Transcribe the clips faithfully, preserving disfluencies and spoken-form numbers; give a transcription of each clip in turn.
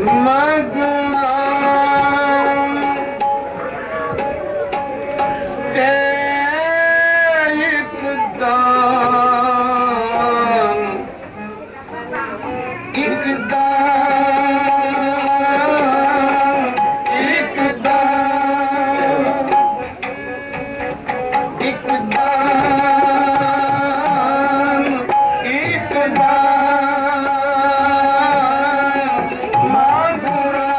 माधुरा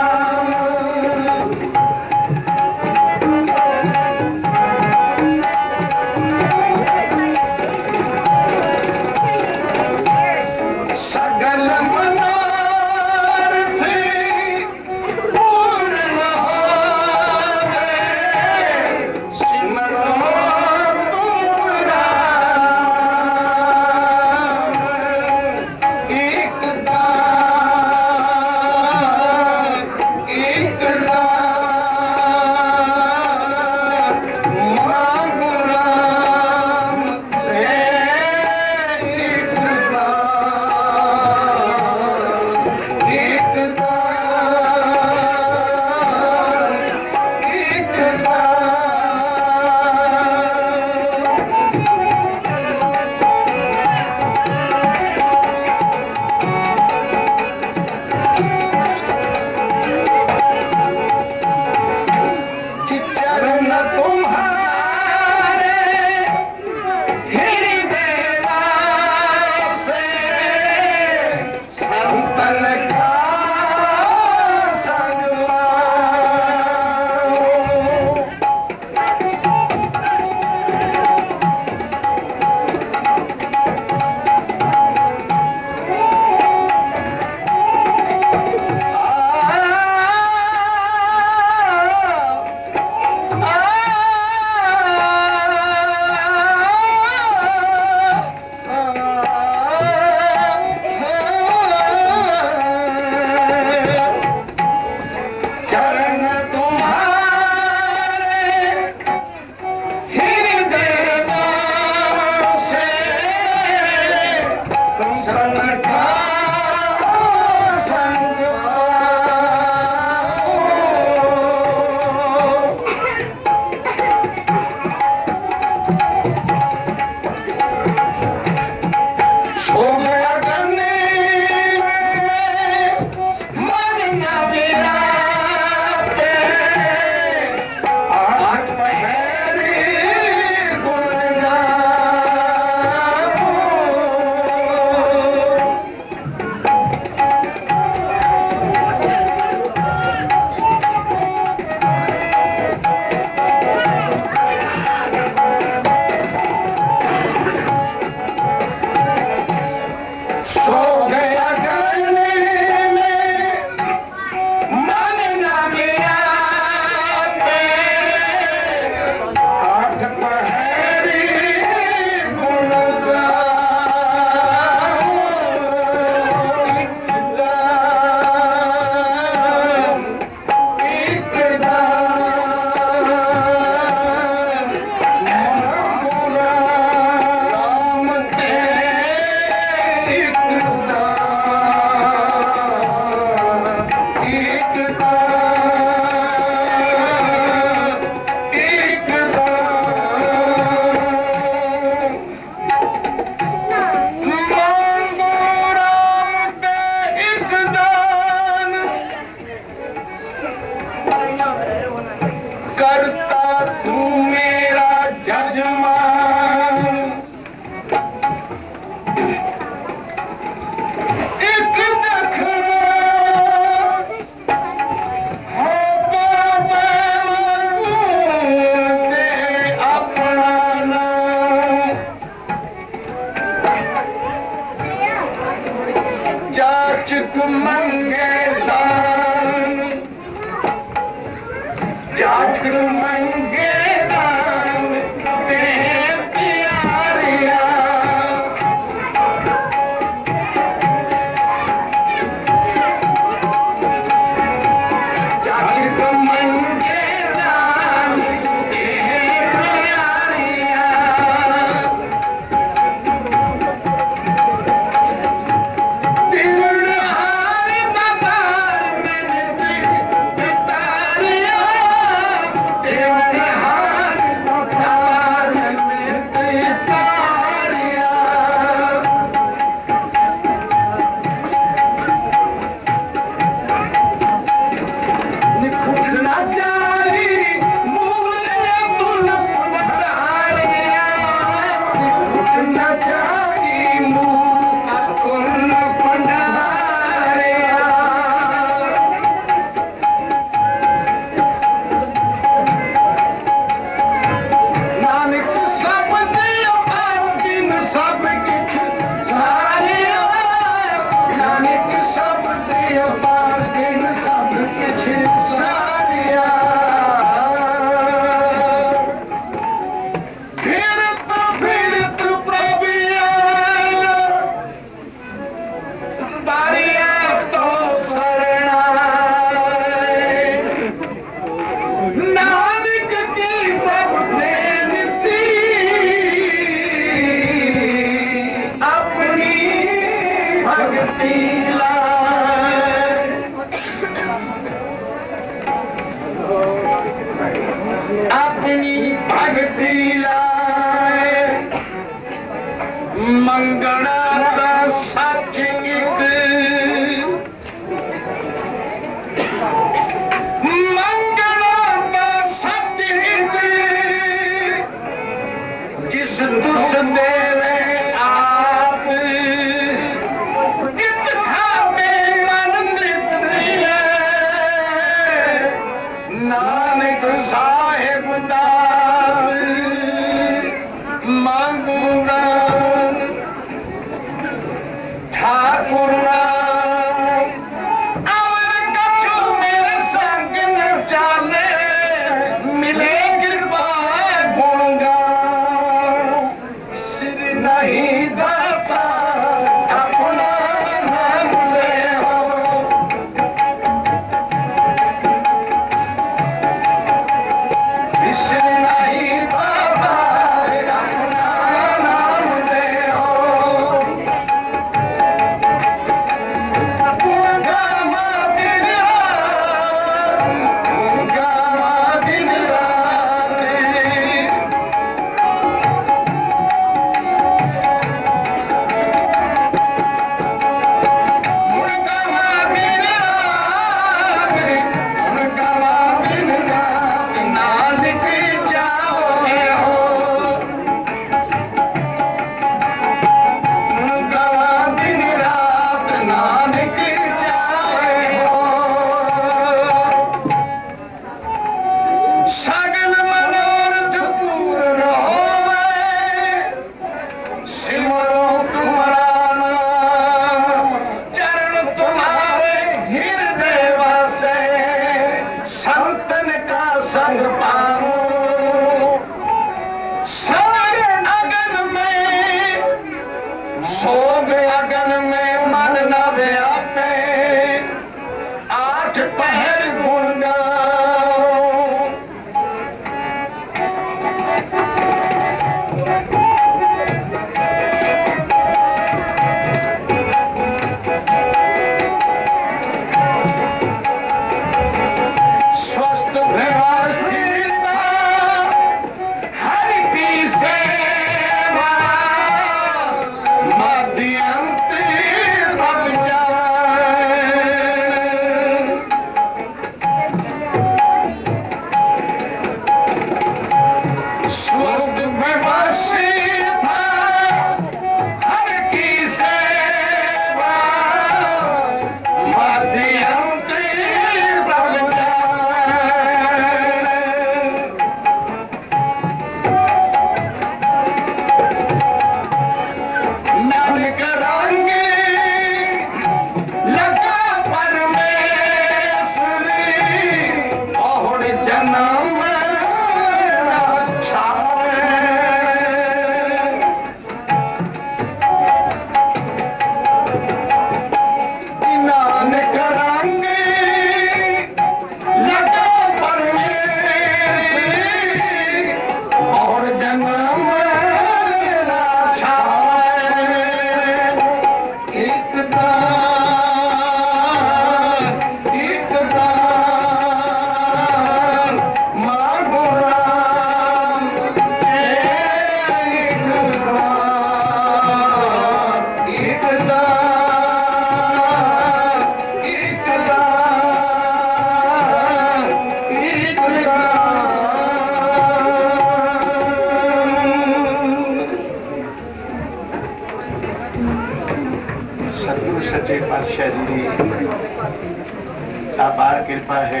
अपार कृपा है।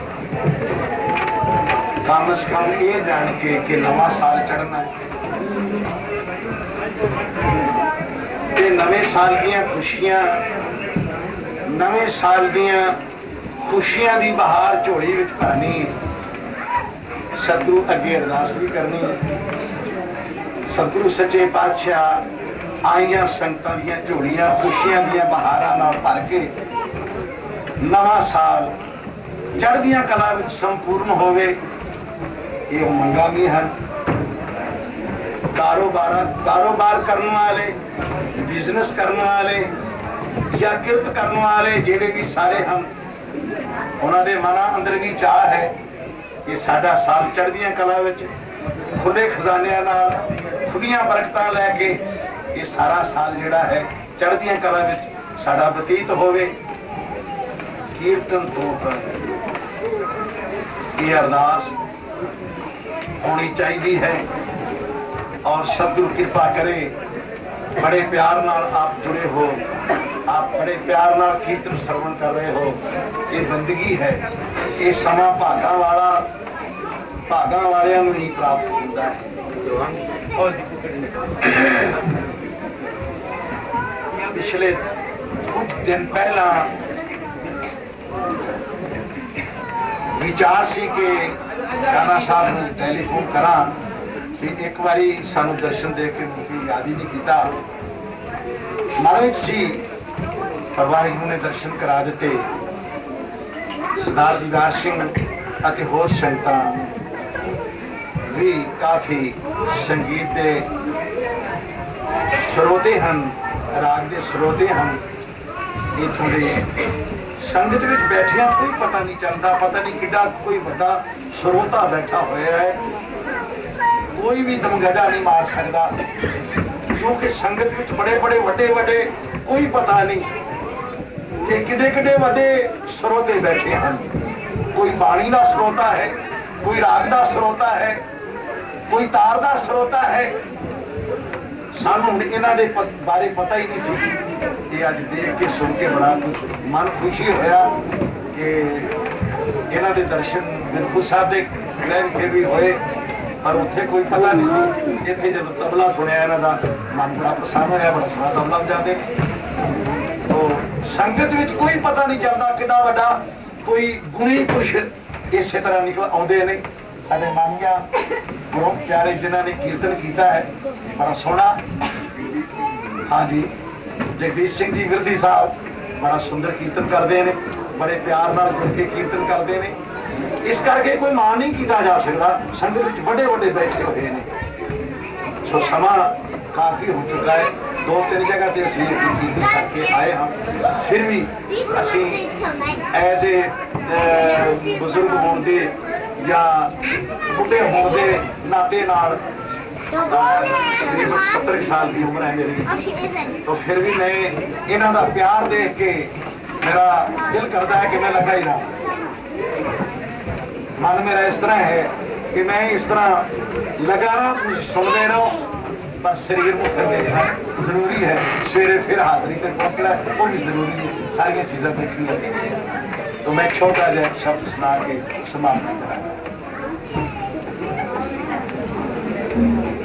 कम से कम ये जान के कि नवा साल चढ़ना है, नवे साल दियां खुशियां, नवे साल दियां खुशियां दी बहार झोली विच भरनी। सतगुरु अगे अरदास भी करनी। सतगुरु सच्चे पातशाह आईयां संगतां दियां झोलियां खुशियां दियां बहारां नाल भर के नवा साल चढ़दियां कला विच संपूर्ण होवे। ये उमंगां भी हैं। कारोबार कारोबार करने वाले, बिजनेस करने वाले या किरत करने वाले जेडे भी सारे हम, उन्होंने मना अंदर भी चाह है कि साडा साल चढ़दियां कला विच खुले खजानियां नाल खुलियां बरकतां लैके ये सारा साल जिहड़ा है चढ़दियां कला विच साडा बतीत होवे। कीर्तन तो ये अरदास होनी चाहिए है। और सतगुरु कृपा करे, बड़े प्यार नाल आप जुड़े हो, आप बड़े प्यार नाल कीर्तन श्रवण कर रहे हो। ये बंदगी है, ये समा भागा वाला भागा वालियां नूं ही प्राप्त होता है। पिछले कुछ दिन पहला विचार सी के राणा साहब ने टेलीफोन करा भी एक बारी सानू दर्शन दे के मुझे याद ही नहीं किया। मन सी पर वाहिगुरू ने दर्शन करा दिते। सरदार दीदार सिंह अते होर संगतां भी काफ़ी संगीत के स्रोते हैं, राग के स्रोते हैं। इत्थों के संगत में बैठिया कोई पता नहीं चलता, पता नहीं किड्डा कोई बड़ा स्रोता बैठा होया है, कोई भी दमगजा नहीं मार सकता। क्योंकि संगत में बड़े बड़े वड्डे वड्डे कोई पता नहीं कि किड्डे किड्डे वड्डे स्रोते बैठे हैं। कोई बाणी का स्रोता है, कोई राग का स्रोता है, कोई तार का स्रोता है। सानू इन्हां दे बारे पता ही नहीं सी कि अज देख के सुन के बड़ा मन खुशी होया कि इन्हां दे दर्शन बिलखुल साहब दे ग्रह फिर भी होए, पर उत्थे कोई पता नहीं सी। इत्थे जब तबला सुनिया इन्हां दा मन बड़ा प्रसन्न होया, बड़ा सोहना तबला बजाते। तो संगत विच कोई पता नहीं चलता कितना वड्डा कोई गुणी पुरुष इसे तरह निकल आउंदे ने। साडे मामिया गुरु प्यारे जिन्हों ने कीर्तन किया है बड़ा सोहना। हाँ जी, जगदीश सिंह जी विरदी साहब बड़ा सुंदर कीर्तन करते हैं, बड़े प्यार नाल जुड़ के कीर्तन करते हैं। इस करके कोई मान नहीं किया जा सकता। संगत में बड़े बड़े बैठे हुए हैं। सो समा काफ़ी हो चुका है। दो तीन जगह से असीं कीर्तन करके आए हम। फिर भी असीं एज ए बुजुर्ग होने या बुढ़े होने के नाते नाल तकरीबन सत्तर साल की उम्र है मेरी, तो फिर भी मैं इन्हां दा प्यार देख के मेरा दिल करता है कि मैं लगा ही ना। मन मेरा इस तरह है कि मैं इस तरह लगा रहा, कुछ सुनते रहो, बस शरीर को फिर देखना जरूरी है। सवेरे फिर हाजरी तक पहुंचना वो भी जरूरी है। सारिया चीज़ें देखनी है। तो मैं छोटा जहा शब्द सुना के समाप्त करा।